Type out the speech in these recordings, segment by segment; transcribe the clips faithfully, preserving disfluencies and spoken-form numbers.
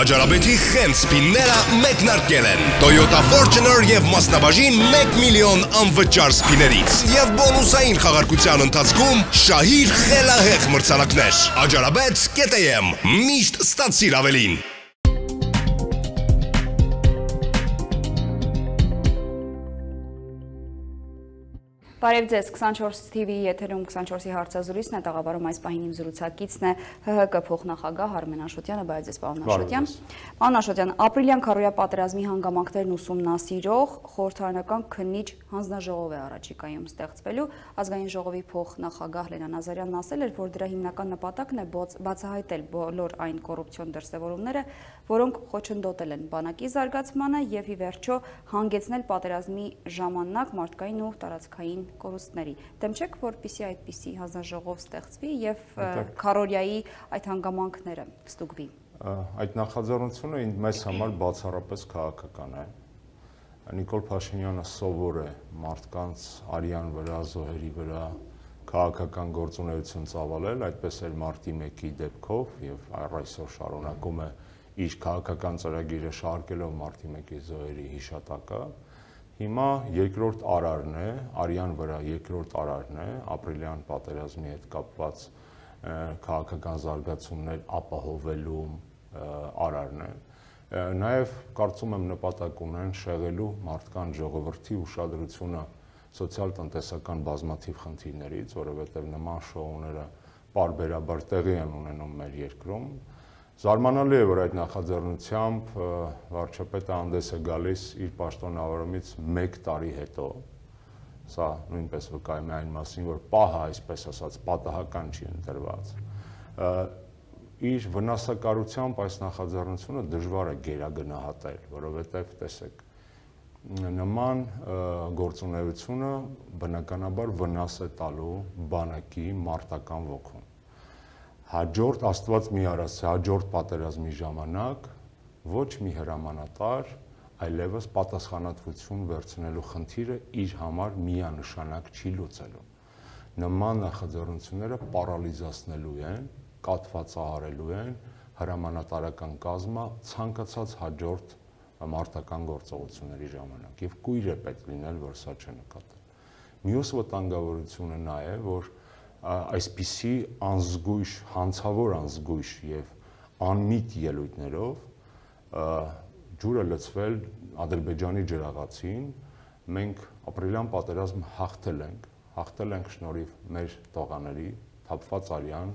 Աջարաբեթի խենց սպինները մեկնարկել են Toyota Fortuner և մասնաբաժին մեկ միլիոն անվճար սպիներից և բոնուսային խաղարկության ընթացքում շահիր խելահեղ մրցանակներ Աջարաբեթ կետ եմ միշտ ստացիր ավելին Բարև ձեզ, քսանչորս թիվի եթերում քսանչորսի հարցազրույցն է, տաղավարում այս պահին իմ զրուցակիցն է Հ Հ Կ փոխնախագահ Արմեն Աշոտյանը, բարև ձեզ պարոն Աշոտյան։ Պարոն Աշոտյան, ապրիլյան քարոզիա պատերազմի հանգամանքներն ուսումնասիրող խորհրդարանական քննիչ հանձնաժողով է առաջիկայում ստեղծվելու, ազգային ժողովի փոխնախագահ Լենա Նազարյանն ասել էր, որ դրա հիմնական նպատակն է բացահայտել բոլոր այն կոռուպցիոն դրսևորումները, որոնք խոչընդոտել են բանակի զարգացմանը եւ ի վերջո հանգեցնել պատերազմի ժամանակ մարդկային ու տարածքային կորուստների։ Դեմ չեք, որպեսզի այդպիսի հանձնաժողով ստեղծվի եւ քարոզիայի այդ հանգամանքները ստուգվի։ Այդ նախաձեռնությունը մեզ համար բացառապես քաղաքական է։ Նիկոլ Փաշինյանը սովոր է մարդկանց արյան վրա, զոհերի վրա քաղաքական գործունեություն ծավալել, այդպես էլ մարտի մեկի դեպքով եւ այսօր շարունակում է իր քաղաքական ծրագիրը շարքելով մարտի մեկի զոհերի հիշատակը։ Հիմա երկրորդ արարն է, արյան վրա երկրորդ արարն է, ապրիլյան պատերազմի հետ կապված քաղաքական զարգացումներ ապահովելու արարն է։ Նաև կարծում եմ նպատակ ունեն շեղելու մարդկանց ժողովրդի ուշադրությունը սոցիալ-տնտեսական բազմաթիվ խնդիրներից, որովհետև նման շոուները պարբերաբար տեղի են ունենում մեր երկրում։ Զարմանալի է, որ այդ նախաձեռնությամբ վարչապետը հանդես է գալիս իր պաշտոնավարումից մեկ տարի հետո, սա նույնպես վկայում է այն մասին, որ պահը, այսպես ասած, պատահական չի ընտրված, իր վնասակարությամբ այս նախաձեռնությունը դժվար է գերագնահատել, որովհետև տեսեք, նման գործունեությունը բնականաբար վնաս է տալու բանակի մարտական ոգուն։ Հաջորդ Աստված մի արած հաջորդ պատերազմի ժամանակ ոչ մի հրամանատար այլևս պատասխանատվություն վերցնելու խնդիրը իր համար միանշանակ չի լուծելու։ Նման նախաձեռնությունները պարալիզացնելու են, կաթվածահարելու են հրամանատարական կազմը ցանկացած հաջորդ մարտական գործողությունների ժամանակ եւ կույր է պետք լինել, որ սա չնկատել։ Մյուս վտանգավորությունը նա է, որ այսպիսի անզգույշ, հանցավոր անզգույշ եւ անմիտ ելույթներով ջուրը լցվել Ադրբեջանի ջրաղացին, մենք ապրիլյան պատերազմ հաղթել ենք, հաղթել ենք շնորհիվ մեր տողաների, թափված արյան,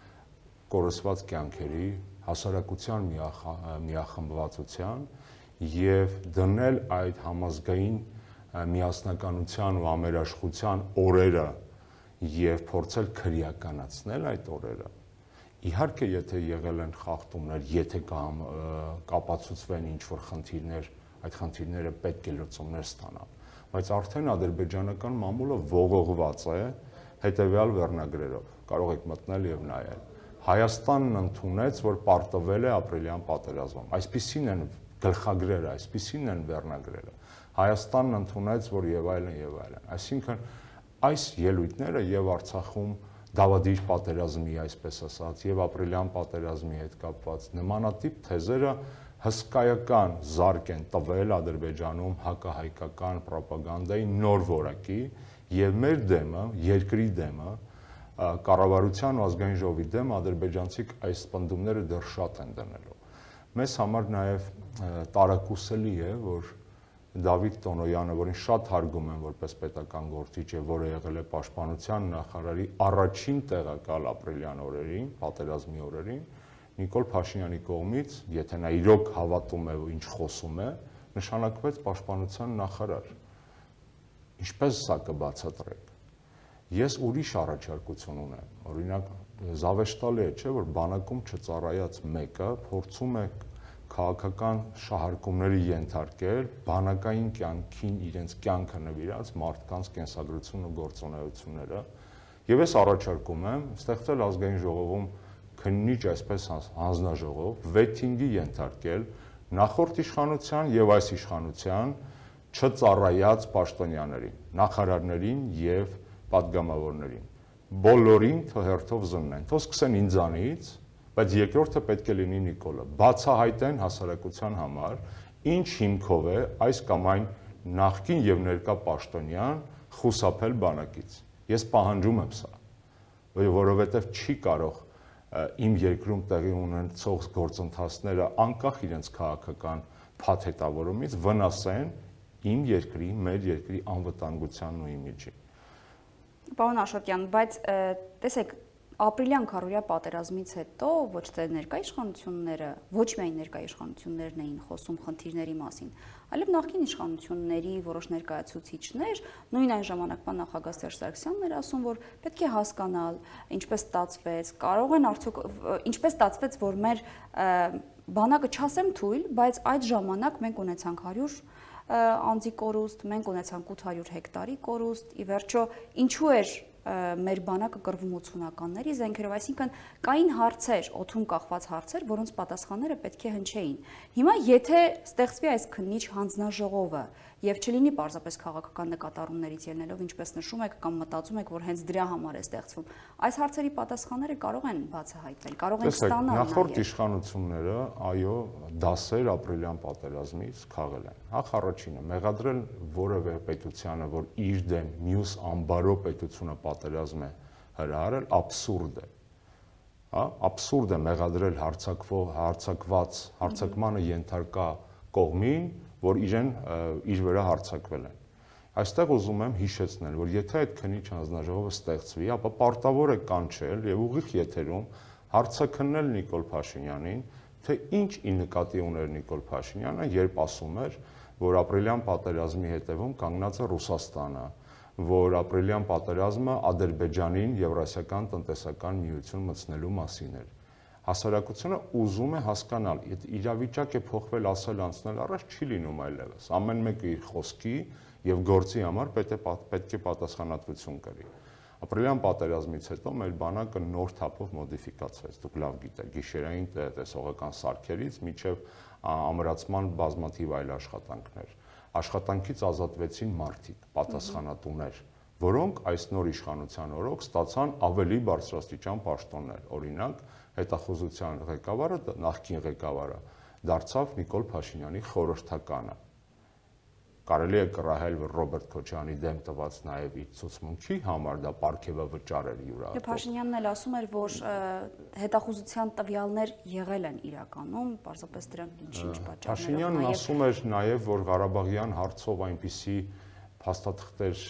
կորսված կյանքերի, հասարակության միախմբվածության եւ դնել այդ համազգային միասնականության ու ամերաշխության օրերը եւ փորձել քրեականացնել այդ օրերը։ Իհարկե, եթե եղել են խախտումներ, եթե կամ կապացուցվեն ինչ-որ խնդիրներ, այդ խնդիրները պետք է լուծումներ ստանան, բայց արդեն ադրբեջանական մամուլը ողողված է հետեւյալ վերնագրերով, կարող եք մտնել եւ նայել։ Հայաստանն ընդունեց, որ պարտվել է ապրիլյան պատերազմում։ Այսպիսին են գլխագրերը, այսպիսին են վերնագրերը։ Հայաստանն ընդունեց, որ եւ այլն եւ այլն։ Այսինքն այս ելույթները եւ Արցախում դավադիր պատերազմի, այսպես ասած, եւ ապրիլյան պատերազմի հետ կապված նմանատիպ թեզերը հսկայական զարկ են տվել Ադրբեջանում հակահայկական ռոպագանդայի նոր որակի եւ մեր դեմը, երկրի դեմը, կառավարության ու ազգային ժողովի դեմ ադրբեջանցիք այս պնդումները դեռ շատ են դնելու։ Մեզ համար նաեւ տարակուսելի է, որ Դավիթ Տոնոյանը, որին շատ հարգում են որպես պետական գործիչ եւ որը եղել է պաշտպանության նախարարի առաջին տեղակալ ապրիլյան օրերին, պատերազմի օրերին, Նիկոլ Փաշինյանի կողմից, եթե նա իրոք հավատում է ու ինչ խոսում է, նշանակվեց պաշտպանության նախարար։ Ինչպես սա կբացատրեք։ Ես ուրիշ առաջարկություն ունեմ, օրինակ զավեշտալի է, չէ, որ բանակում չծառայած մեկը փորձում է քաղաքական շահարկումների ենթարկել բանակային կյանքին իրենց կյանքը նվիրած մարդկանց կենսագրությունն ու գործունեությունները եւ ես առաջարկում եմ ստեղծել ազգային ժողովում քննիչ այսպես հանձնաժողով վեթինգի ենթարկել նախորդ իշխանության եւ այս իշխանության չծառայած պաշտոնյաներին, նախարարներին եւ պատգամավորներին բոլորին հերթով զննեն, թող սկսեն ինձանից, բայց երկրորդը պետք է լինի Նիկոլը։ Բացահայտեն հասարակության համար, ինչ հիմքով է այս կամ այն նախկին եւ ներկա պաշտոնյան խուսափել բանակից։ Ես պահանջում եմ սա, որովհետեւ չի կարող իմ երկրում տեղի ունեցող գործընթացները անկախ իրենց քաղաքական փաթեթավորումից վնասեն իմ երկրի, մեր երկրի անվտանգությանն ու իմիջին։ Պարոն Աշոտյան, բայց տեսեք, ապրիլյան քարոզիա պատերազմից հետո ոչ թե ներկա իշխանությունները, ոչ միայն ներկա իշխանություններն էին խոսում խնդիրների մասին, այլև նախկին իշխանությունների որոշ ներկայացուցիչներ, նույն այն ժամանակվա նախագահ Սերժ Սարգսյանն էր ասում, որ պետք է հասկանալ, ինչպես ստացվեց, կարող են արդյոք ինչպես ստացվեց, որ մեր բանակը չասեմ թույլ, բայց այդ ժամանակ մենք ունեցանք հարյուր անձի կորուստ, մենք ունեցանք ութ հարյուր հեկտարի կորուստ, ի վերջո ինչու էր մեր բանակը կռվում ութսունականների զենքերով, այսինքն կային հարցեր, օդում կախված հարցեր, որոնց պատասխանները պետք է հնչեին։ Հիմա եթե ստեղծվի այս քննիչ հանձնաժողովը եւ չլինի պարզապես քաղաքական նկատառումներից ելնելով, ինչպես նշում եք կամ մտածում եք, որ հենց դրա համար է ստեղծվում, այս հարցերի պատասխանները կարող են բացահայտվել, կարող են ստանալ։ Նախորդ իշխանությունները, այո, դասեր ապրիլյան պատերազմից քաղել են։ Հա, առաջինը մեղադրել որևէ պետությանը, որ իր դեմ մյուս անբարո պետությունը պատերազմ է հրահարել, աբսուրդ է։ Հա, աբսուրդ է մեղադրել հարցակվող, հարցակված, հարցակմանը ենթարկա կողմին, որ իրեն իր վրա հարցակվել են։ Այստեղ ուզում եմ հիշեցնել, որ եթե այդ քննիչ հանձնաժողովը ստեղծվի, ապա պարտավոր է կանչել եւ ուղիղ եթերում հարցաքննել Նիկոլ Փաշինյանին, թե ինչ ի նկատի ուներ Նիկոլ Փաշինյանը, երբ ասում էր, որ ապրիլյան պատերազմի հետևում կանգնած է Ռուսաստանը, որ ապրիլյան պատերազմը Ադրբեջանին Եվրասիական տնտեսական միություն մտցնելու մասին էր։ Հասարակությունը ուզում է հասկանալ, եթե իրավիճակ է փոխվել ասել անցնել առաջ, չի լինում այլևս։ Ամեն մեկը իր խոսքի եւ գործի համար պետք է պետք է պատասխանատվություն կրի։ Ապրիլյան պատերազմից հետո մեր բանակը նոր թափով մոդիֆիկացվեց, դուք լավ գիտեք, գիշերային տեսողական սարքերից մինչև ամրացման բազմաթիվ այլ աշխատանքներ։ Աշխատանքից ազատվեցին մարդիկ, պատասխանատուներ, որոնք այս նոր իշխանության օրոք ստացան ավելի բարձրաստիճան պաշտոններ, օրինակ հետախուզության ղեկավարը, նախկին ղեկավարը դարձավ Նիկոլ Փաշինյանի խորհրդականը։ Կարելի է կռահել, որ Ռոբերտ Քոչարյանի դեմ տված նաև իր ցուցմունքի համար դա պարգևավճար էր յուրահատուկ։ Եվ Փաշինյանն էլ ասում էր, որ հետախուզության տվյալներ եղել են իրականում, պարզապես դրանք ինչ-ինչ պատճառներով։ Փաշինյանն ասում էր նաև, որ Ղարաբաղյան հարցով այնպիսի փաստաթղթեր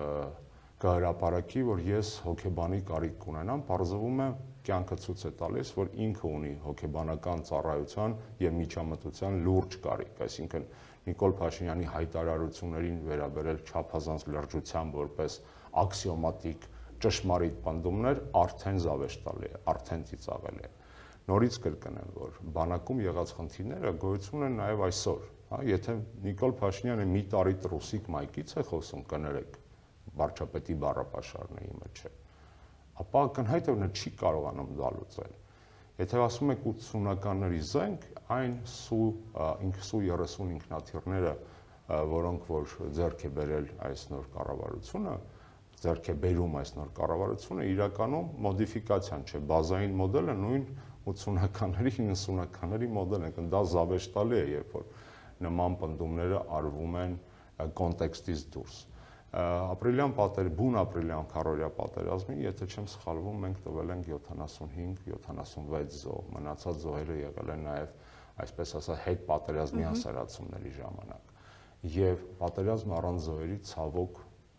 կհրապարակի, որ ես հոգեբանի կարիք կունենամ, պարզվում է կյանքը ցույց է տալիս, որ ինքը ունի հոգեբանական ծառայության եւ միջամտության լուրջ կարիք, այսինքն Նիկոլ Փաշինյանի հայտարարություններին վերաբերել չափազանց լրջությամբ որպես աքսիոմատիկ ճշմարիտ պնդումներ արդեն զավեշտալի է, արդեն ծիծաղել է։ Նորից կրկնեմ, որ բանակում եղած խնդիրները գոյություն են նաեւ այսօր, հա, եթե Նիկոլ Փաշինյանը մի տարի ռուսիկ մայքից է խոսում, կներեք, վարչապետի բառապաշարն է իմը չէ, ապա ակնհայտ է, որ նա չի կարողանում դա լուծել։ Եթե ասում եք ութսունականների զենք, այն սու սու երեսուն ինքնաթիռները, որոնք որ ձեռք է բերել այս նոր կառավարությունը, ձեռք է բերում այս նոր կառավարությունը, իրականում մոդիֆիկացիան չէ, բազային մոդելը նույն ութսունականների, իննսունականների մոդելն է, դա զավեշտալի է, երբ որ նման պնդումները արվում են կոնտեքստից դուրս։ Ապրիլյան պատեր, բուն ապրիլյան քարոզիա պատերազմին, եթե չեմ սխալվում, մենք տվել ենք յոթանասունհինգ յոթանասունվեց զոհ, մնացած զոհերը եղել են նաև, այսպես ասած, հետ պատերազմի հասարակությունների ժամանակ։ Եվ պատերազմը առանց զոհերի ցավոք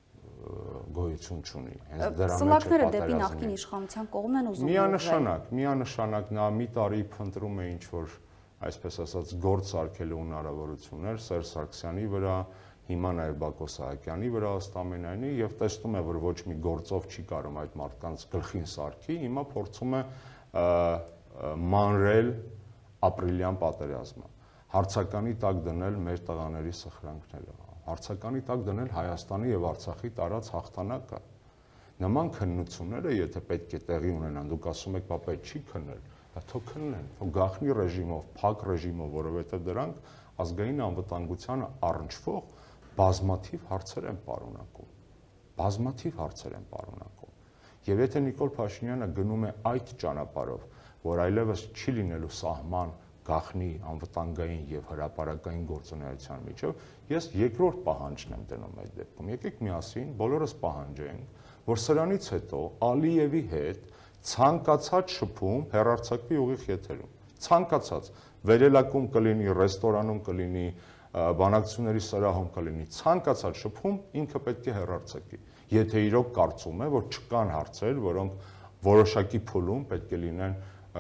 գոյություն չունի։ Հենց դրա մեջ է պատերազմը։ Սլաքները դեպի նախկին իշխանության կողմն են ուզում։ Միանշանակ, միանշանակ նա մի տարի փնտրում է ինչ-որ, այսպես ասած, գործ սարքելու հնարավորություններ Սերժ Սարգսյանի վրա, հիմա նաև Բակո Սահակյանի վրա ըստամենայնի եւ տեսնում է, որ ոչ մի գործով չի կարող այդ մարդկանց գլխին սարքի, հիմա փորձում է մանրել ապրիլյան պատերազմը, հարցականի տակ դնել մեր տղաների սխրանքները, հարցականի տակ դնել Հայաստանի եւ Արցախի տարած հաղթանակը։ Նման քննությունները, եթե պետք է տեղի ունենան, դուք ասում եք, պապա չի քննել, թող քննեն, թող գաղտնի ռեժիմով, փակ ռեժիմով, որովհետեւ դրանք ազգային անվտանգությանը առնչվող բազմաթիվ հարցեր են պարունակում, բազմաթիվ հարցեր են պարունակում։ Եվ եթե Նիկոլ Փաշինյանը գնում է այդ ճանապարհով, որ այլևս չի լինելու սահման գաղտնի անվտանգային եւ հրապարակային գործունեության միջև, ես երկրորդ պահանջն եմ դնում այդ դեպքում։ Եկեք միասին բոլորս պահանջենք, որ սրանից հետո Ալիևի հետ ցանկացած շփում հեռարձակվի ուղիղ եթերում։ Ցանկացած վերելակում կլինի, ռեստորանում կլինի, բանակցությունների սրահում կլինի, ցանկացած շփում ինքը պետք է հեռարձակի։ Եթե իրոք կարծում է, որ չկան հարցեր, որոնք որոշակի փուլում պետք է լինեն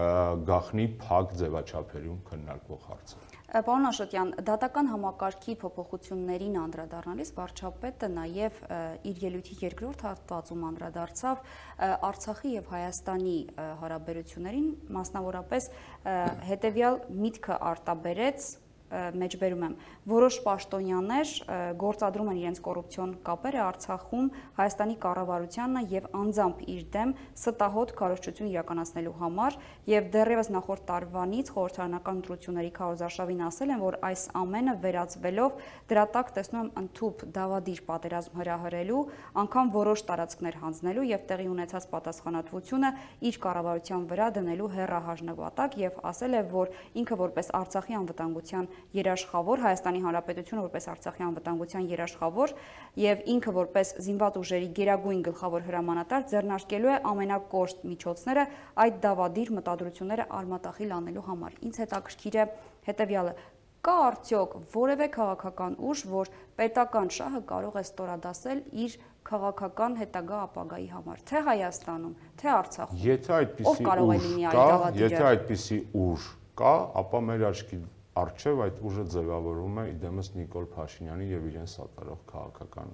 գաղտնի փակ ձևաչափերում քննարկվող հարցեր։ Պարոն Աշոտյան, դատական համակարգի փոփոխություններին անդրադառնալիս վարչապետը նաև իր ելույթի երկրորդ հատվածում անդրադարձավ Արցախի եւ Հայաստանի հարաբերություններին, մասնավորապես հետեւյալ միտքը արտաբերեց, մեջբերում եմ, որոշ պաշտոնյաներ գործադրում են իրենց կոռուպցիոն կապերը Արցախում Հայաստանի կառավարությանը եւ անձամբ իր դեմ ստահոդ քարոզչություն իրականացնելու համար եւ դեռևս նախորդ տարվանից խորհրդարանական ընտրությունների քարոզարշավին ասել են, որ այս ամենը վերածվելով դրա տակ տեսնում եմ ընդཐུպ դավադիր պատերազմ հրահրելու, անգամ որոշ տարածքներ հանձնելու եւ տեղի ունեցած պատասխանատվությունը իր կառավարության վրա դնելու հեռահար նպատակ եւ ասել է, որ ինքը որպես Արցախի անվտանգության երաշխավոր, Հայաստանի Հանրապետությունը որպես Արցախի անվտանգության երաշխավոր եւ ինքը որպես զինված ուժերի գերագույն գլխավոր հրամանատար ձեռնարկելու է ամենակոշտ միջոցները այդ դավադիր մտադրությունները արմատախիլ անելու համար։ Ինձ հետաքրքիր է հետեւյալը. կա արդյոք որևէ քաղաքական ուժ, որ պետական շահը կարող է ստորադասել իր քաղաքական հետագա ապագայի համար, թե Հայաստանում, թե Արցախում։ Եթե այդպիսի ուժ կա, եթե այդպիսի ուժ կա, ապա մեր աչքի առջև այդ ուժը ձևավորում է իդեմս Նիկոլ Փաշինյանի եւ իրեն սատարող քաղաքական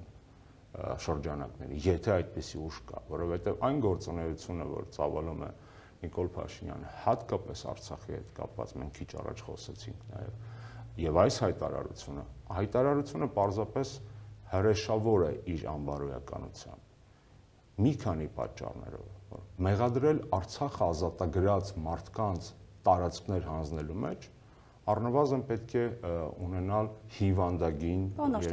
շրջանակների։ Եթե այդպիսի ուժ կա, որովհետեւ այն գործունեությունը, որ ծավալում է Նիկոլ Փաշինյանը, հատկապես Արցախի հետ կապված, մենք քիչ առաջ խոսեցինք նաեւ, եւ այս հայտարարությունը, հայտարարությունը պարզապես հրեշավոր է իր անբարոյականությամբ։ Մի քանի պատճառներով, որ մեղադրել Արցախը ազատագրած մարդկանց տարածքներ հանձնելու մեջ առնվազն պետք է ունենալ հիվանդագին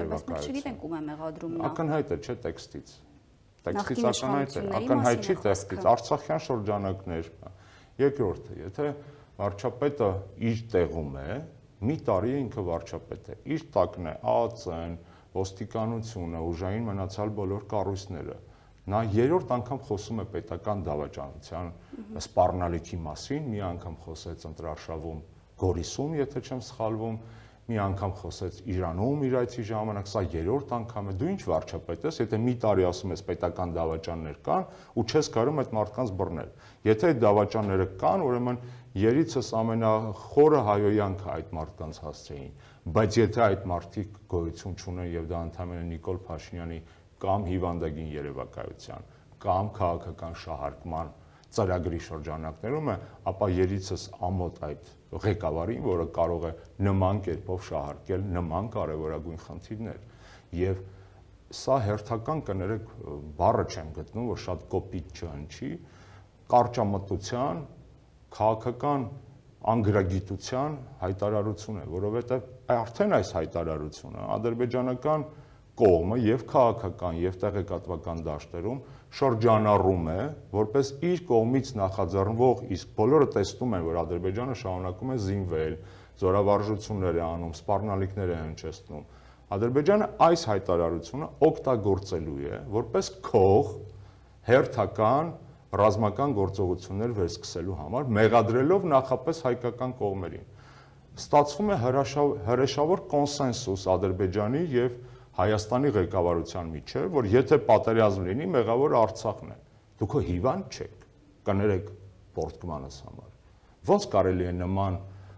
երևակայություն։ Ակնհայտ է, չէ, տեքստից։ Տեքստից ակնհայտ է, ակնհայտ չի տեքստից, արցախյան շրջանակներ։ Երկրորդը, եթե վարչապետը իր տեղում է, մի տարի է ինքը վարչապետ է, իր տակն է ԱԱԾ-ն, ոստիկանությունը, ուժային մնացյալ բոլոր կառույցները։ Նա երրորդ անգամ խոսում է պետական դավաճանության սպառնալիքի մասին, մի անգամ խոսեց ընտրարշավում Գորիսում, եթե չեմ սխալվում, մի անգամ խոսեց Իրանում իր այցի ժամանակ, սա երրորդ անգամ է։ Դու ինչ վարչապետ ես, եթե մի տարի ասում ես պետական դավաճաններ կան ու չես կարող այդ մարդկանց բռնել։ Եթե այդ դավաճանները կան, ուրեմն երիցս ամենախորը հայոյանքը այդ մարդկանց հասցեին։ Բայց եթե այդ մարդիկ գոյություն չունեն եւ դա ընդհանրապես Նիկոլ Փաշինյանի կամ հիվանդագին երևակայության, կամ քաղաքական շահարկման ծրագրի շրջանակներում է, ապա երիցս ամոթ այդ ղեկավարին, որը կարող է նման կերպով շահարկել նման կարևորագույն խնդիրներ։ Եվ սա հերթական կներեք, բառը չեմ գտնում, որ շատ կոպիտ չհնչի, կարճամտության, քաղաքական անգրագիտության հայտարարություն է, որովհետև արդեն այս հայտարարությունը ադրբեջանական կողմը եւ քաղաքական եւ տեղեկատվական դաշտերում շրջանառում է, որպես իր կողմից նախաձեռնվող, իսկ բոլորը տեսնում են, որ Ադրբեջանը շարունակում է զինվել, զորավարժություններ է անում, սպառնալիքներ է հնչեցնում։ Ադրբեջանը այս հայտարարությունը օգտագործելու է, որպես քող հերթական ռազմական գործողություններ վերսկսելու համար, մեղադրելով նախապես հայկական կողմերին։ Ստացվում է հրեշավոր կոնսենսուս Ադրբեջանի եւ Հայաստանի ղեկավարության միջև, որ եթե պատերազմ լինի, մեղավորը Արցախն է։ Դուք հիվանդ չեք, կներեք պորտկմանս համար։ Ոնց կարելի է նման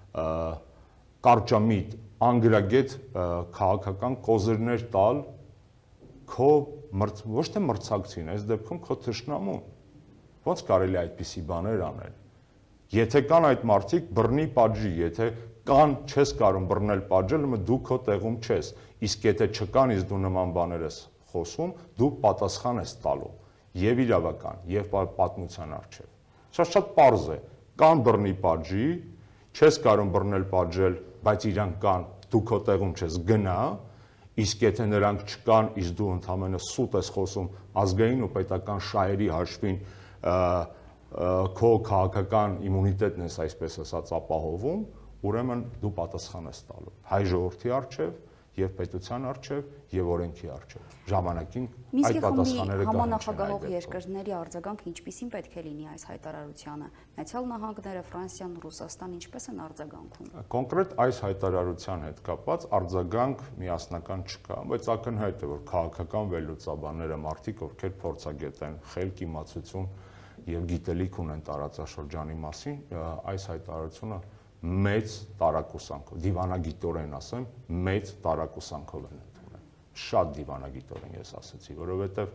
կարճամիտ, անգրագետ քաղաքական կոզիրներ տալ քո ոչ թե մրցակցին, այս դեպքում քո թշնամուն։ Ոնց կարելի է այդպիսի բաներ անել։ Եթե կան այդ մարդիկ, բռնի պատժի, եթե կան, չես կարող բռնել պատժել, դու քո տեղում չես, իսկ եթե չկան, իսկ դու նման բաներ ես խոսում, դու պատասխան ես տալու, եւ իրավական, եւ պատմության առջև։ Սա շատ պարզ է, կան բռնի պատժի, չես կարող բռնել պատժել, բայց իրանք կան, դու քո տեղում չես, գնա, իսկ եթե նրանք չկան, իսկ դու ընդհանրապես սուտ ես խոսում ազգային ու պետական շահերի հաշվին քո քաղաքական իմունիտետն ես այսպես ասած ապահովում, ուրեմն դու պատասխան ես տալու հայ ժողովրդի առջև եւ պետության առջև եւ օրենքի առջև։ Ժամանակին այդ պատասխանները կհանձնեն։ Համանախագահող երկրների արձագանքը ինչպիսին պետք է լինի այս հայտարարությանը։ Մեծալ նահանգները, Ֆրանսիան, Ռուսաստան ինչպես են արձագանքում։ Կոնկրետ այս հայտարարության հետ կապված արձագանք միասնական չկա, բայց ակնհայտ է, որ քաղաքական վերլուծաբանները, մարդիկ, ովքեր փորձագետ են, խելք, իմացություն եւ գիտելիք ունեն տարածաշրջանի մասին, այս հայտարարությունը մեծ տարակուսանքով, դիվանագիտորեն ասեմ, մեծ տարակուսանքով են ընդունել։ Շատ դիվանագիտորեն ես ասացի, որովհետև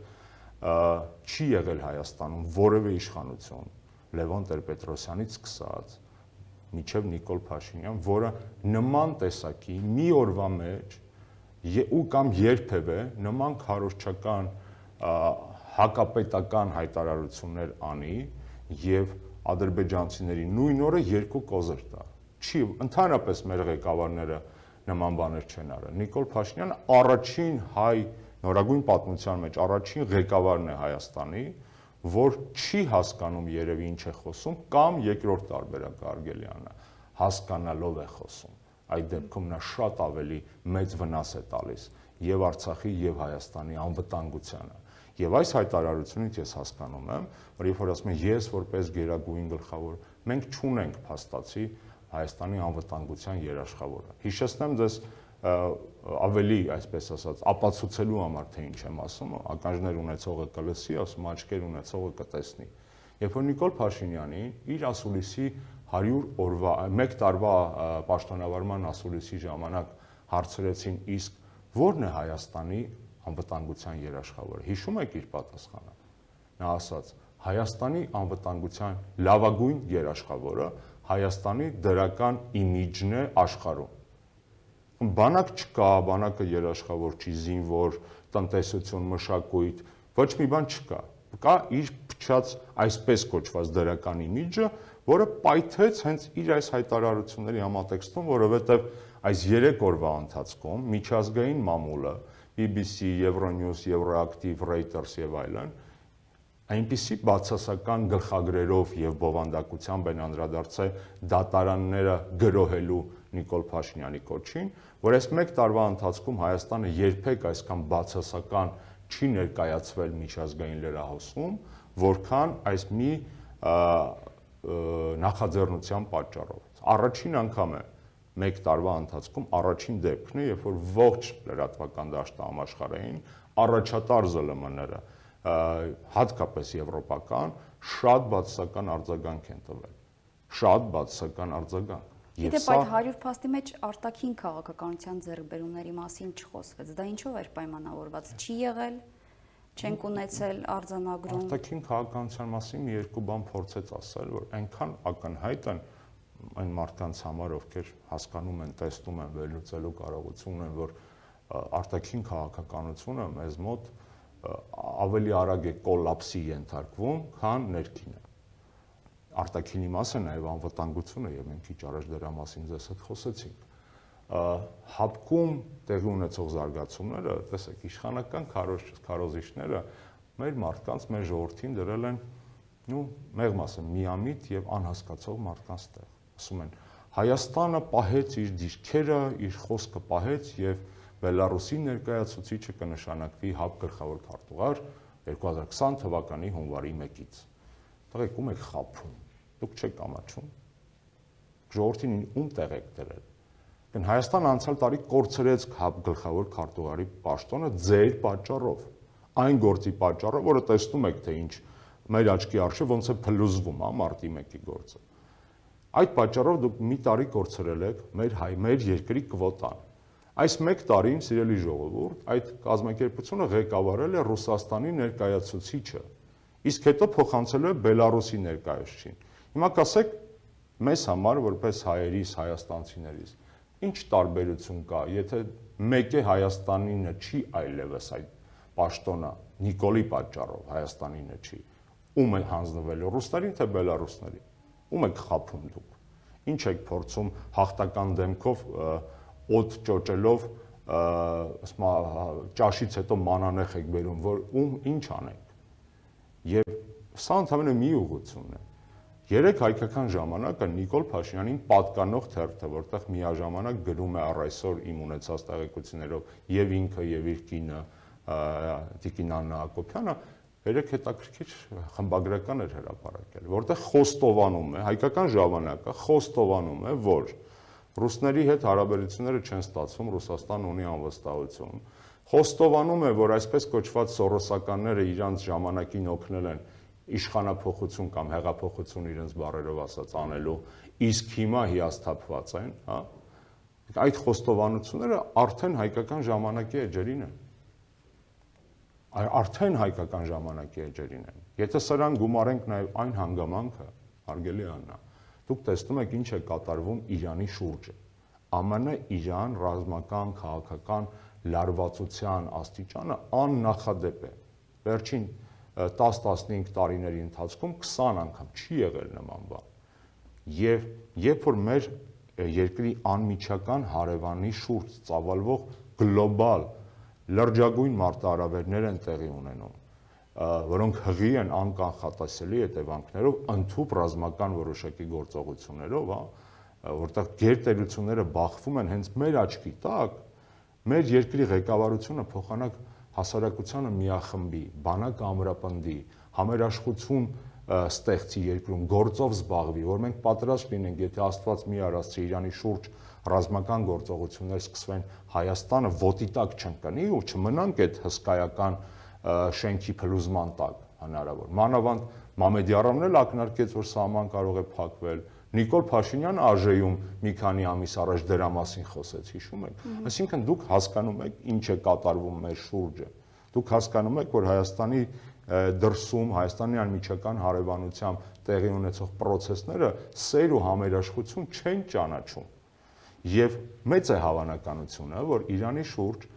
չի եղել Հայաստանում որևէ իշխանություն Լևոն Տեր-Պետրոսյանից սկսած մինչև Նիկոլ Փաշինյան, որը նման տեսակի մի օրվա մեջ ու կամ երբևէ նման քարոզչական հակապետական հայտարարություններ անի եւ ադրբեջանցիների նույն օրը երկու կոզեր տա։ Չի, ընդհանրապես մեր ղեկավարները նման բաներ չեն արել։ Նիկոլ Փաշինյանը առաջին հայ նորագույն պատմության մեջ առաջին ղեկավարն է Հայաստանի, որ չի հասկանում երևի ինչ է խոսում, կամ երկրորդ տարբերակը Արգելյանը հասկանալով է խոսում։ Այդ դեպքում նա շատ ավելի մեծ վնաս է տալիս եւ Արցախի եւ Հայաստանի անվտանգությանը։ Եվ այս հայտարարությունից ես հասկանում եմ, որ երբ որ ասում են ես որպես գերագույն գլխավոր, մենք չունենք փաստացի Հայաստանի անվտանգության երաշխավորը։ Հիշեցնեմ ձեզ ավելի, այսպես ասած, ապացուցելու համար թե ինչ եմ ասում, ականջներ ունեցողը կլսի, ասում աչքեր ունեցողը կտեսնի։ Երբ որ Նիկոլ Փաշինյանին իր ասուլիսի հարյուր օրվա, մեկ տարվա պաշտոնավարման ասուլիսի ժամանակ հարցրեցին, իսկ ո՞րն է Հայաստանի անվտանգության երաշխավորը։ Հիշում եք իր պատասխանը։ Նա ասաց. Հայաստանի անվտանգության լավագույն երաշխավորը Հայաստանի դրական իմիջն է աշխարհում։ Բանակ չկա, բանակը երաշխավոր չի, զինվոր, տնտեսություն, մշակույթ, ոչ մի բան չկա։ Կա իր փչած այսպես կոչված դրական իմիջը, որը պայթեց հենց իր այս հայտարարությունների համատեքստում, որովհետև այս երեք օրվա ընթացքում միջազգային մամուլը B B C, Euronews, Euroactiv, Reuters եւ այլն այնպիսի բացասական գլխագրերով եւ բովանդակությամբ են անդրադարձել դատարանները գրոհելու Նիկոլ Փաշինյանի կոչին, որ այս մեկ տարվա ընթացքում Հայաստանը երբեք այսքան բացասական չի ներկայացվել միջազգային լրահոսում, որքան այս մի նախաձեռնության պատճառով։ Առաջին անգամ է մեկ տարվա ընթացքում առաջին դեպքն է, երբ որ ողջ լրատվական դաշտը համաշխարհային առաջատար Զ L M-ները, հատկապես եվրոպական, շատ բացասական արձագանք են տվել։ Շատ բացասական արձագանք։ Գիտեք, այդ հարյուր փաստի մեջ արտաքին քաղաքականության ձեռքբերումների մասին չխոսվեց։ Դա ինչով էր պայմանավորված։ Չի եղել, չենք ունեցել արձանագրում։ Արտաքին քաղաքականության մասին մի երկու բան փորձեց ասել, որ այնքան ակնհայտ են այն մարդկանց համար, ովքեր հասկանում են, տեսնում են, վերլուծելու կարողություն ունեն, որ արտաքին քաղաքականությունը մեզ մոտ ավելի արագ է կոլապսի ենթարկվում, քան ներքինը։ Արտաքինի մասը նաև անվտանգությունը, եւ մենք քիչ առաջ դրա մասին ձեզ հետ խոսեցինք։ Հապկում տեղի ունեցող զարգացումները, տեսեք, իշխանական քարոզիչները մեր մարդկանց, մեր ժողովրդին դրել են, նու, մեղմ ասեմ, միամիտ եւ անհասկացող մարդկանց տեղ։ Ասում են, Հայաստանը պահեց իր դիրքերը, իր խոսքը պահեց եւ Բելարուսի ներկայացուցիչը կնշանակվի ՀԱՊ գլխավոր քարտուղար երկու հազար քսան թվականի հունվարի մեկից։ Տղեկ, ում եք խաբում։ Դուք չեք ամաչում։ Ժողովրդին ում տեղ եք դրել։ Դեն Հայաստանը անցյալ տարի կորցրեց ՀԱՊ գլխավոր քարտուղարի պաշտոնը ձեր պատճառով։ Այն գործի պատճառով, որը տեսնում եք թե ինչ մեր աչքի առջև ոնց է փլուզվում, հա, մարտի մեկի գործը։ Այդ պատճառով դուք մի տարի կորցրել եք մեր հայ, մեր երկրի կվոտան։ Այս մեկ տարին, սիրելի ժողովուրդ, այդ կազմակերպությունը ղեկավարել է Ռուսաստանի ներկայացուցիչը, իսկ հետո փոխանցել է Բելարուսի ներկայացուցիչին։ Հիմա կասեք, մեզ համար, որպես հայերիս, հայաստանցիներիս, ինչ տարբերություն կա, եթե մեկ է Հայաստանինը չի այլևս այդ պաշտոնը Նիկոլի պատճառով Հայաստանինը չի, ում է հանձնվելու ռուսներին թե բելարուսներին, ում եք խաբում դուք, ինչ եք փորձում հաղթական դեմքով օդ ճոճելով ճաշից հետո մանանեխ եք բերում, որ ում ինչ անեք։ Եվ Սա ընդհանրապես մի ուղղությունն է։ Երեք հայկական ժամանակը Նիկոլ Փաշինյանին պատկանող թերթը, որտեղ միաժամանակ գրում է առ այսօր իմ ունեցած տեղեկություններով եւ ինքը եւ իր կինը Տիկին Աննա Հակոբյանը, երեք հետաքրքիր խմբագրական էր հրապարակել, որտեղ խոստովանում է, հայկական ժամանակը խոստովանում է, որ ռուսների հետ հարաբերությունները չեն ստացվում, Ռուսաստանը ունի անվստահություն։ Խոստովանում է, որ այսպես կոչված սորոսականները իրանց ժամանակին օգնել են իշխանափոխություն կամ հեղափոխություն իրենց բառերով ասած անելու, իսկ հիմա հիասթափված են, հա։ Այդ խոստովանությունները արդեն հայկական ժամանակի էջերին են։ Արդեն հայկական ժամանակի էջերին են։ Եթե սրան գումարենք նաև այն հանգամանքը, հարգելի Աննա, դուք տեսնում եք ինչ է կատարվում Իրանի շուրջը։ ԱՄՆ-Իրան ռազմական, քաղաքական լարվածության աստիճանը աննախադեպ է։ Վերջին տասը-տասնհինգ տարիների ընթացքում քսան անգամ չի եղել նման բան։ Եվ երբ որ մեր երկրի անմիջական հարևանի շուրջ ծավալվող գլոբալ լրջագույն մարտահրավերներ են տեղի ունենում, որոնք հղի են անկանխատեսելի հետևանքներով, ընդհուպ ռազմական որոշակի գործողություններով, հա, որտեղ գերտերությունները բախվում են հենց մեր աչքի տակ, մեր երկրի ղեկավարությունը փոխանակ հասարակությանը միախմբի, բանակ ամրապնդի, համերաշխություն ստեղծի երկրում, գործով զբաղվի, որ մենք պատրաստ լինենք, եթե Աստված մի արածի Իրանի շուրջ ռազմական գործողություններ սկսվեն, Հայաստանը ոտի տակ չընկնի ու չմնանք այդ հսկայական շենքի փլուզման տակ հնարավոր։ Մանավանդ Մամեդյարովն էլ ակնարկեց, որ սահման կարող է փակվել։ Նիկոլ Փաշինյանը ԱԺ-ում մի քանի ամիս առաջ դրա մասին խոսեց, հիշում եք։ Այսինքն դուք հասկանում եք ինչ է կատարվում մեր շուրջը։ Դուք հասկանում եք, որ Հայաստանի դրսում, Հայաստանի անմիջական հարևանությամբ տեղի ունեցող process-ները սեր ու համերաշխություն չեն ճանաչում։ Եվ մեծ է հավանականությունը, որ Իրանի շուրջ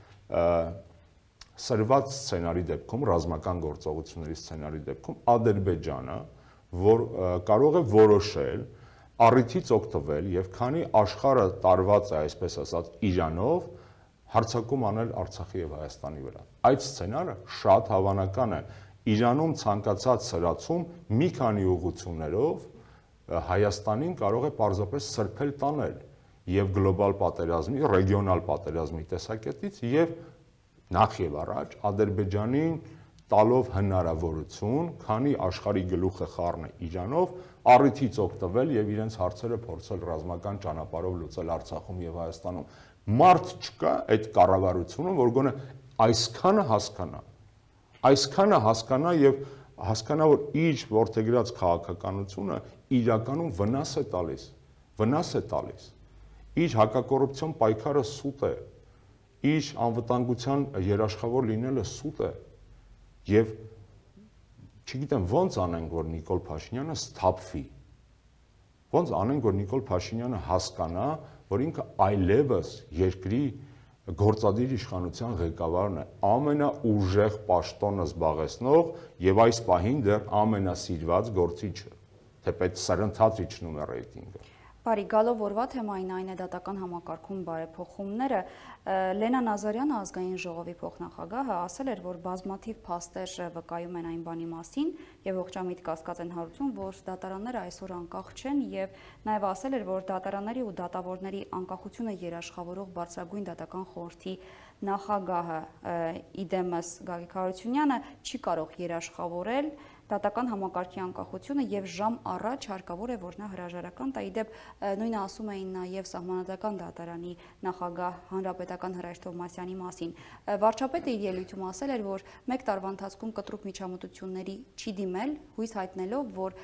սրված սցենարի դեպքում, ռազմական գործողությունների սցենարի դեպքում Ադրբեջանը, որ կարող է որոշել առիթից օգտվել եւ քանի աշխարհը տարված է, այսպես ասած, Իրանով, հարձակում անել Արցախի եւ Հայաստանի վրա։ Այդ սցենարը շատ հավանական է։ Իրանում ցանկացած սրացում մի քանի ուղղություններով Հայաստանին կարող է պարզապես սրբել տանել եւ գլոբալ պատերազմի, ռեգիոնալ պատերազմի տեսակետից եւ նախ եւ առաջ Ադրբեջանին տալով հնարավորություն, քանի աշխարհի գլուխը խառն է Իրանով, առիթից օգտվել եւ իրենց հարցերը փորձել ռազմական ճանապարհով լուծել Արցախում եւ Հայաստանում։ Մարդ չկա այդ կառավարությունը, որ գոնե այսքանը հասկանա, այսքանը հասկանա եւ հասկանա, որ իր որդեգրած քաղաքականությունը իրականում վնաս է տալիս, վնաս է տալիս։ Իր հակակոռուպցիոն պայքարը սուտ է, իր անվտանգության երաշխավոր լինելը սուտ է։ Եվ չգիտեմ ոնց անենք, որ Նիկոլ Փաշինյանը սթափվի։ Ոնց անենք, որ Նիկոլ Փաշինյանը հասկանա, որ ինքը այլևս երկրի գործադիր իշխանության ղեկավարն է, ամենաուժեղ պաշտոնը զբաղեցնող եւ այս պահին դեռ ամենասիրված գործիչը, թեպետ սրընթաց իջնում է ռեյտինգը։ Բարի, գալով օրվա թեմային այն է դատական համակարգում բարեփոխումները, Լենա Նազարյանը, ազգային ժողովի փոխնախագահը, ասել էր, որ բազմաթիվ փաստեր վկայում են այն բանի մասին եւ ողջամիտ կասկած են հարուցում, որ դատարանները այսօր անկախ չեն եւ նաեւ ասել էր, որ դատարանների ու դատավորների անկախությունը երաշխավորող բարձրագույն դատական խորհրդի նախագահը իդեմս Գագիկ Հարությունյանը չի կարող երաշխավորել դատական համակարգի անկախությունը եւ ժամ առաջ հարկավոր է, որ նա հրաժարական տա։ Իդեպ նույնը ասում էին նաեւ Սահմանադրական դատարանի նախագահ Հանրապետական Հրաշ Թովմասյանի մասին։ Վարչապետը իր ելույթում ասել էր, որ մեկ տարվա ընթացքում կտրուկ միջամտությունների չի դիմել, հույս հայտնելով, որ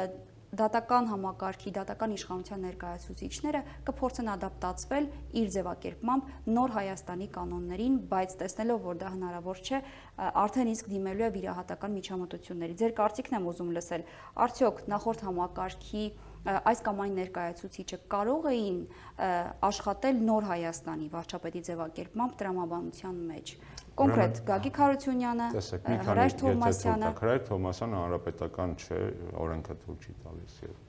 դատական համակարգի, դատական իշխանության ներկայացուցիչները կփորձեն ադապտացվել իր ձևակերպմամբ նոր Հայաստանի կանոններին, բայց տեսնելով, որ դա հնարավոր չէ, արդեն իսկ դիմելու է վիրահատական միջամտությունների։ Ձեր կարծիքն եմ ուզում լսել, արդյոք նախորդ համակարգի այս կամ այն ներկայացուցիչը կարող էին աշխատել նոր Հայաստանի վարչապետի ձևակերպմամբ տրամաբանության մեջ։ Կոնկրետ Գագիկ Հարությունյանը, Հրաշ Թովմասյանը։ Հրաշ Թովմասյանը հանրապետական չէ, օրենքը թույլ չի տալիս եւ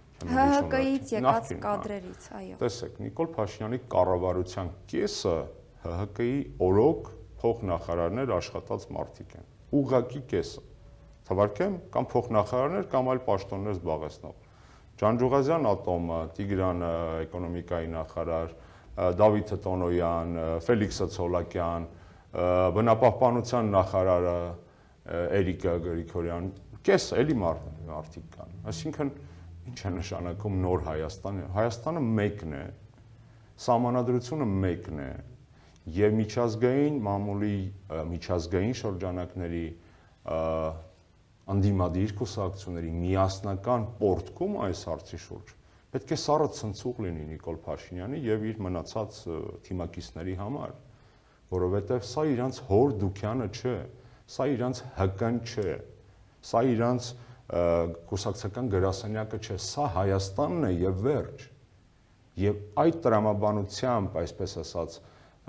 ՀՀԿ-ից եկած կադրերից, այո։ Տեսեք, Նիկոլ Փաշինյանի կառավարության կեսը ՀՀԿ-ի օրոք փոխնախարարներ աշխատած մարդիկ են։ Ուղղակի կեսը։ թվարկեմ, կամ փոխնախարարներ, կամ այլ պաշտոններ զբաղեցնող։ Ջանջուղազյան Ատոմը, Տիգրանը, էկոնոմիկայի նախարար, Դավիթ Տոնոյան, Ֆելիքսը Ցոլակյան, բնապահպանության նախարարը Էրիկա Գրիգորյան, կես էլի մարդիկ կան։ Այսինքն ինչ է նշանակում նոր Հայաստանը։ Հայաստանը մեկն է, սահմանադրությունը մեկն է, եւ միջազգային մամուլի միջազգային շրջանակների անդիմադիր կուսակցությունների միասնական պորտկում այս հարցի շուրջ պետք է սառը ցնցուղ լինի Նիկոլ Փաշինյանի եւ իր մնացած թիմակիցների համար, որովհետեւ սա իրանց հոր դուքյանը չէ, սա իրանց հկն չէ, սա իրանց կուսակցական գրասենյակը չէ, սա Հայաստանն է եւ վերջ։ Եվ այդ տրամաբանությամբ, այսպես ասած,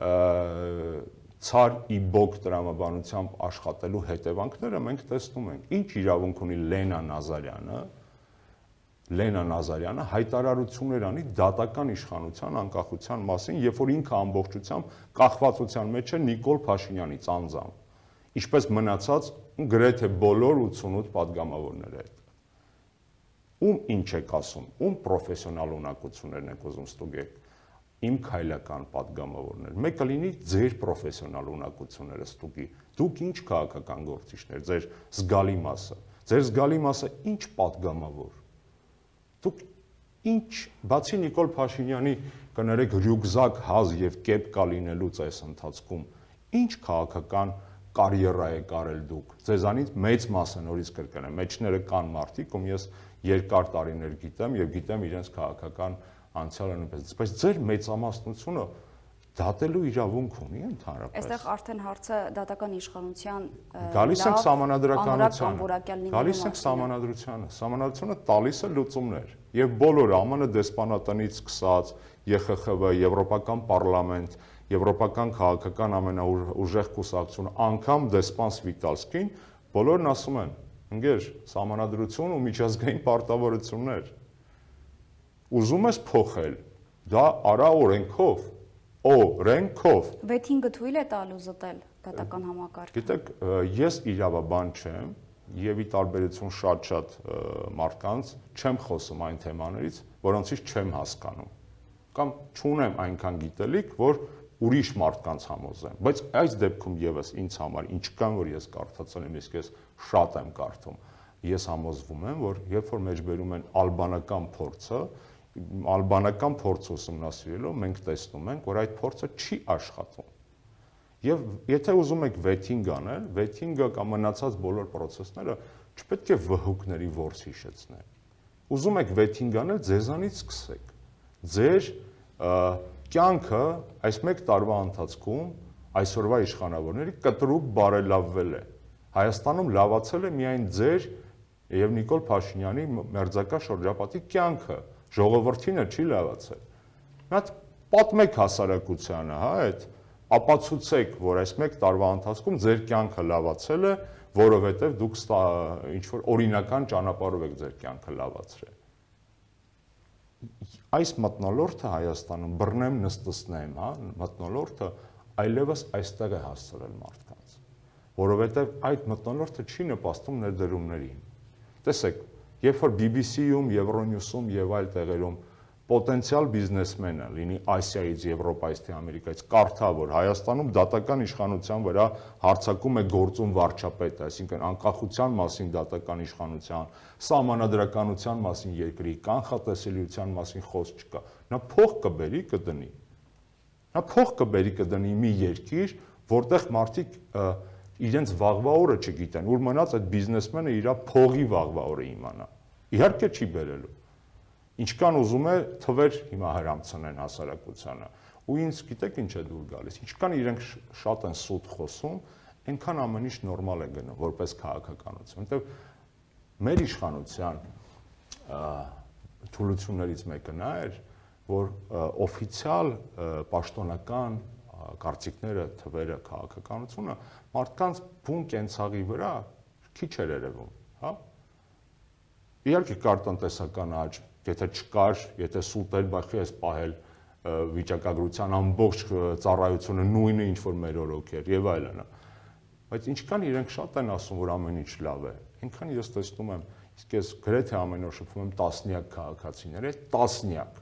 ցար իբոկ տրամաբանությամբ աշխատելու հետևանքները մենք տեսնում ենք։ Ինչ իրավունք ունի Լենա Նազարյանը, Լենա Նազարյանը հայտարարություններ անի դատական իշխանության անկախության մասին, երբ որ ինքը ամբողջությամբ կախվածության մեջ է Նիկոլ Փաշինյանից անձամբ, ինչպես մնացած գրեթե բոլոր ութսունութ падգամավորները հետ։ Ում ինչ եք ասում, ում պրոֆեսիոնալ ունակություններն եք ուզում ստուգեք, իմ քայլական падգամավորներ, մեկը լինի ձեր պրոֆեսիոնալ ունակությունները ստուգի, դուք ինչ քաղաքական գործիչներ, ձեր զգալի մասը, ձեր զգալի մասը ինչ падգամավոր, դուք ինչ, բացի Նիկոլ Փաշինյանի կներեք ռյուկզակ հազ եւ կեպ կա լինելուց այս ընթացքում, ինչ քաղաքական կարիերա եք արել դուք, ձեզանից մեծ մասը նորից կրկնեմ, մեջները կան մարդիկ, ում ես երկար տարիներ գիտեմ եւ գիտեմ իրենց քաղաքական անցյալը նույնպես, բայց ձեր մեծամասնությունը դատելու իրավունք ունի ընդհանրապես։ Այստեղ արդեն հարցը դատական իշխանության գալիս ենք սահմանադրականությանը, գալիս ենք սահմանադրությանը, սահմանադրությունը տալիս է լուծումներ եւ բոլորը ԱՄՆ դեսպանատնից սկսած, Ե Խ Խ V, Եվրոպական պարլամենտ, Եվրոպական քաղաքական ամենաուժեղ կուսակցությունը, անգամ դեսպան Սվիտալսկին, բոլորն ասում են, ընկեր, սահմանադրություն ու միջազգային պարտավորություններ։ Ուզում ես փոխել, դա արա օրենքով, օրենքով։ Վեթինգը թույլ է տալու զտել դատական համակարգը։ Գիտեք, ես իրավաբան չեմ եւ ի տարբերություն շատ-շատ մարդկանց չեմ խոսում այն թեմաներից, որոնցից չեմ հասկանում։ Կամ չունեմ այնքան գիտելիք, որ ուրիշ մարդկանց համոզեմ, բայց այս դեպքում եւս ինձ համար ինչքան որ ես կարդացել եմ, իսկ ես շատ եմ կարդում, ես համոզվում եմ, որ երբ որ մեջբերում են ալբանական փորձը, ալբանական փորձ ուսումնասիրելով մենք տեսնում ենք, որ այդ փորձը չի աշխատում։ Եվ եթե ուզում եք վեթինգ անել, վեթինգը կամ մնացած բոլոր process-ները չպետք է վհուկների որս հիշեցնեն։ Ուզում եք վեթինգ անել, ձեզանից սկսեք։ Ձեր կյանքը այս մեկ տարվա ընթացքում այսօրվա իշխանավորների կտրուկ բարելավվել է։ Հայաստանում լավացել է միայն ձեր եւ Նիկոլ Փաշինյանի մերձակա շրջապատի կյանքը, ժողովրդինը չի լավացել։ Նա պատմեք հասարակությանը, հա, այդ ապացուցեք, որ այս մեկ տարվա ընթացքում ձեր կյանքը լավացել է, որովհետեւ դուք ինչ որ օրինական ճանապարհով եք ձեր կյանքը լավացրել։ Այս մթնոլորտը Հայաստանում բռնեմ նստսնեմ, հա, մթնոլորտը այլևս այստեղ է հասցրել մարդկանց, որովհետև այդ մթնոլորտը չի նպաստում ներդրումներին։ Տեսեք, երբ որ B B C-ում, Euronews-ում եւ այլ տեղերում պոտենցիալ բիզնեսմենը լինի Ասիայից, Եվրոպայից, թե Ամերիկայից կարդա, որ Հայաստանում դատական իշխանության վրա հարձակում է գործում վարչապետը, այսինքն անկախության մասին դատական իշխանության, սահմանադրականության մասին երկրի, կանխատեսելիության մասին խոսք չկա, նա փող կբերի կդնի։ Նա փող կբերի կդնի մի երկիր, որտեղ մարդիկ իրենց վաղվա օրը չգիտեն, ուր մնաց այդ բիզնեսմենը իր փողի վաղվա օրը իմանա։ Իհարկե չի բերելու։ Ինչքան ուզում է թվեր հիմա հրամցնեն հասարակությանը։ Ու ինձ գիտեք ինչ է դուր գալիս։ Ինչքան իրենք շատ են սուտ խոսում, այնքան ամեն ինչ նորմալ է գնում որպես քաղաքականություն։ Որտեվ մեր իշխանության թուլություններից մեկը նա էր, որ օֆիցիալ պաշտոնական կարծիքները, թվերը, քաղաքականությունը մարդկանց բուն կենցաղի վրա քիչ էր երևում, հա։ Իհարկե կար տնտեսական աճ, եթե չկար, եթե սուտ էր, բայց ես պահել վիճակագրության ամբողջ ծառայությունը նույնը ինչ որ մեր օրոք էր եւ այլն։ բայց ինչքան իրենք շատ են ասում, որ ամեն ինչ լավ է, այնքան ես տեսնում եմ, իսկ ես գրեթե ամեն օր շփվում եմ տասնյակ քաղաքացիների հետ, տասնյակ,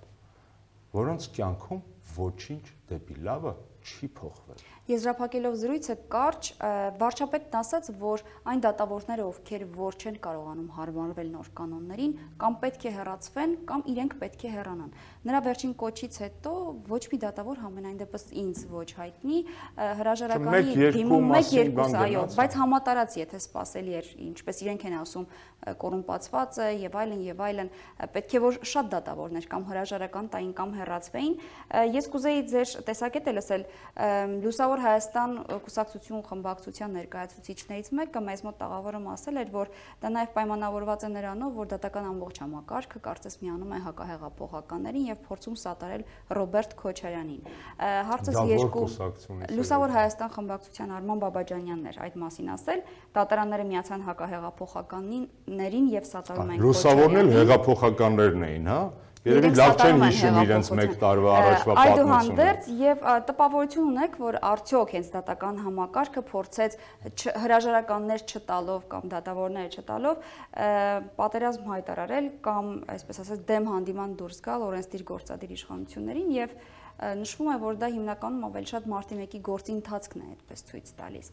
որոնց կյանքում ոչինչ դեպի լավը չի փոխվել։ Եզրափակելով զրույցը կարճ, վարչապետն ասաց, որ այն դատավորները, ովքեր որ չեն կարողանում հարմարվել նոր կանոններին, կամ պետք է հեռացվեն, կամ իրենք պետք է հեռանան։ Նրա վերջին կոչից հետո ոչ մի դատավոր համենայն դեպս ինձ ոչ հայտնի, հրաժարականի դիմում մեկ-երկուս, այո, բայց համատարած, եթե սպասելի էր, ինչպես իրենք են ասում, կոռումպացված է եւ այլն եւ այլն, պետք է որ շատ դատավորներ կամ հրաժարական տային կամ հեռացվեին։ Ես կուզեի ձեր տեսակետը լսել Լուսավոր Հայաստան կուսակցություն խմբակցության ներկայացուցիչներից մեկը մեզ մոտ տաղավարում ասել էր, որ դա նաև պայմանավորված է նրանով, որ դատական ամբողջ համակարգը կարծես միանում է հակահեղափոխականներին եւ փորձում սատարել Ռոբերտ Քոչարյանին։ Հարցս երկու Լուսավոր Հայաստան խմբակցության Արման Բաբաջանյանն էր այդ մասին ասել, դատարանները միացան հակահեղափոխականներին եւ սատարում են Քոչարյանին։ Լուսավորն էլ հեղափոխականներն էին, հա։ Երևի լավ չեն հիշում իրենց մեկ տարվա առաջվա պատմությունը։ Այդուհանդերձ եւ տպավորություն ունեք, որ արդյոք հենց դատական համակարգը փորձեց հրաժարականներ չտալով կամ դատավորները չտալով պատերազմ հայտարարել կամ այսպես ասած դեմ հանդիման դուրս գալ օրենսդիր գործադիր իշխանություններին եւ նշվում է, որ դա հիմնականում ավելի շատ մարտի մեկի գործի ընթացքն է այդպես ցույց տալիս։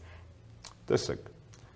Տեսեք,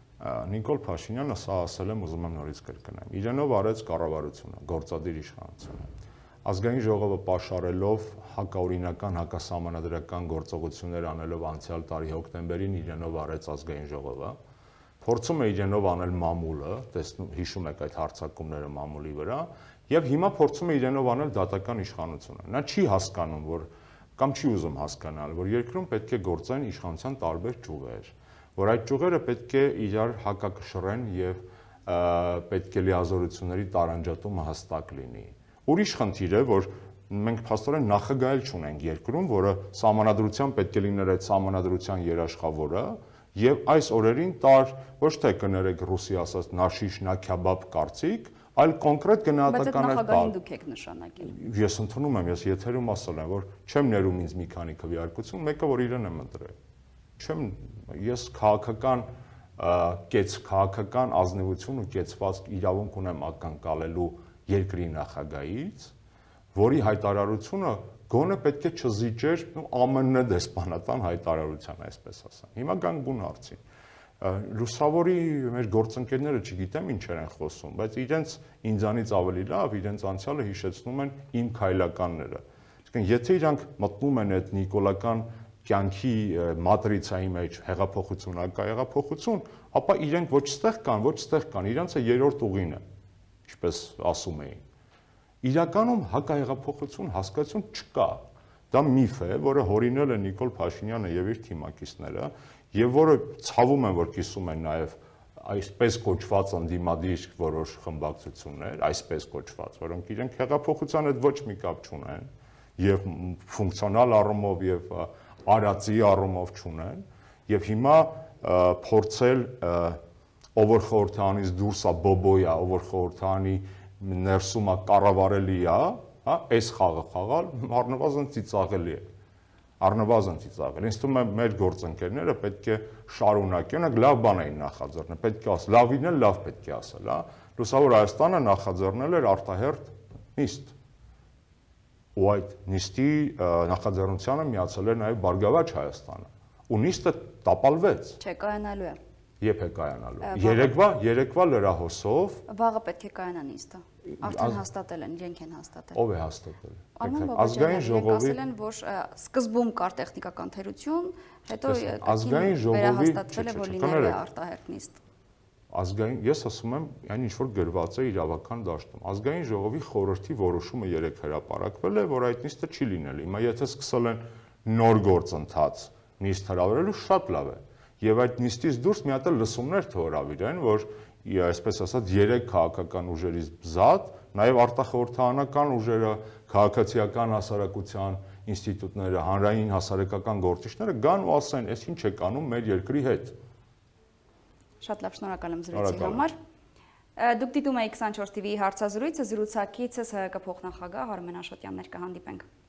Նիկոլ Փաշինյանը սա ասել եմ, ուզում եմ նորից կրկնեմ։ Իրենով արեց կառավարությունը, գործադիր իշխանությունը։ Ազգային ժողովը պաշարելով հակաօրինական, հակասահմանադրական գործողություններ անելով անցյալ տարի հոկտեմբերին իրենով արեց ազգային ժողովը, փորձում է իրենով անել մամուլը, տեսնում հիշում եք այդ հարձակումները մամուլի վրա, եւ հիմա փորձում է իրենով անել դատական իշխանությունը։ Նա չի հասկանում, որ կամ չի ուզում հասկանալ, որ երկրում պետք է գործեն իշխանության տարբեր ճյուղեր, որ այդ ճյուղերը պետք է իրար հակակշռեն եւ պետք է լիազորությունների տարանջատումը հստակ լինի։ Ուրիշ խնդիր է, որ մենք փաստորեն նախագահել չունենք երկրում, որը սահմանադրության պետք է լիներ այդ սահմանադրության երաշխավորը եւ այս օրերին տար ոչ թե կներեք ռուսի ասած նաշիշ նաքյաբաբ կարծիք, այլ կոնկրետ գնահատականներ տալ։ Բայց այդ նախագահին դուք եք նշանակել։ Ես ընդունում եմ, ես եթերում ասել եմ, որ չեմ ներում ինձ մի քանի քվեարկություն, մեկը որ իրեն եմ ընտրել։ Չեմ, ես քաղաքական կեց քաղաքական ազնվություն ու կեցվածք իրավունք ունեմ ակնկալելու երկրի նախագահից, որի հայտարարությունը գոնե պետք է չզիջեր ԱՄՆ դեսպանատան հայտարարության, այսպես ասեմ։ Հիմա գանք բուն հարցին։ Լուսավորի մեր գործընկերները չգիտեմ ինչեր են խոսում, բայց իրենց ինձանից ավելի լավ իրենց անցյալը հիշեցնում են իմ քայլականները։ Իսկն եթե իրանք մտնում են այդ նիկոլական կյանքի մատրիցայի մեջ հեղափոխություն, հակահեղափոխություն, ապա իրենք ոչ ստեղ կան, ոչ ստեղ կան, իրանց է երրորդ ուղին է, ինչպես ասում էին։ Իրականում հակահեղափոխություն հասկացություն չկա։ Դա միֆ է, որը հորինել է Նիկոլ Փաշինյանը եւ իր թիմակիցները, եւ որը ցավում են, որ կիսում են նաեւ այսպես կոչված ընդդիմադիր որոշ խմբակցություններ, այսպես կոչված, որոնք իրենք հեղափոխության հետ ոչ մի կապ չունեն եւ ֆունկցիոնալ առումով եւ արածի առումով չունեն եւ հիմա փորձել ով որ խորհրդանից դուրս է բոբոյա, ով որ խորհրդանի ներսում է կառավարելի է, հա, այս խաղը խաղալ առնվազն ծիծաղելի է։ Առնվազն ծիծաղել։ Ինձ թվում է մեր գործընկերները պետք է շարունակեն, նրանք լավ բան էին նախաձեռնել, պետք է ասել, լավին էլ լավ պետք է ասել, հա։ Լուսավոր Հայաստանը նախաձեռնել էր արտահերթ նիստ։ Ու այդ նիստի նախաձեռնությանը միացել էր նաև Բարգավաճ Հայաստանը։ Ու նիստը տապալվեց։ Չէ, կայանալու է։ Երբ է կայանալու։ Երեկվա, երեկվա լրահոսով։ Վաղը պետք է կայանա նիստը։ Արդեն հաստատել են, իրենք են հաստատել։ Ով է հաստատել։ Ազգային ժողովի ասել են, որ սկզբում կար տեխնիկական թերություն, հետո ազգային ժողովի հաստատվել է, որ լինել է արտահերթ նիստ։ Ազգային, ես ասում եմ, այն ինչ որ գրված է իրավական դաշտում։ Ազգային ժողովի խորհրդի որոշումը երեք հրապարակվել է, որ այդ նիստը չի լինել։ Հիմա եթե սկսել են նոր գործընթաց նիստ հրավիրելու, շատ լավ է։ Եվ այդ նիստից դուրս մի հատ լսումներ թողրավիրեն, որ այսպես ասած երեք քաղաքական ուժերից զատ, նաև արտախորհրդարանական ուժերը, քաղաքացիական հասարակության ինստիտուտները, հանրային հասարակական գործիչները գան ու ասեն, այս ինչ է կանում մեր երկրի հետ։ Շատ լավ, շնորհակալ եմ զրույցի համար։ Դուք դիտում եք քսանչորս T V-ի հարցազրույցը, զրուցակիցս ՀՀԿ փոխնախագահ Արմեն Աշոտյանն էր, կհանդիպենք։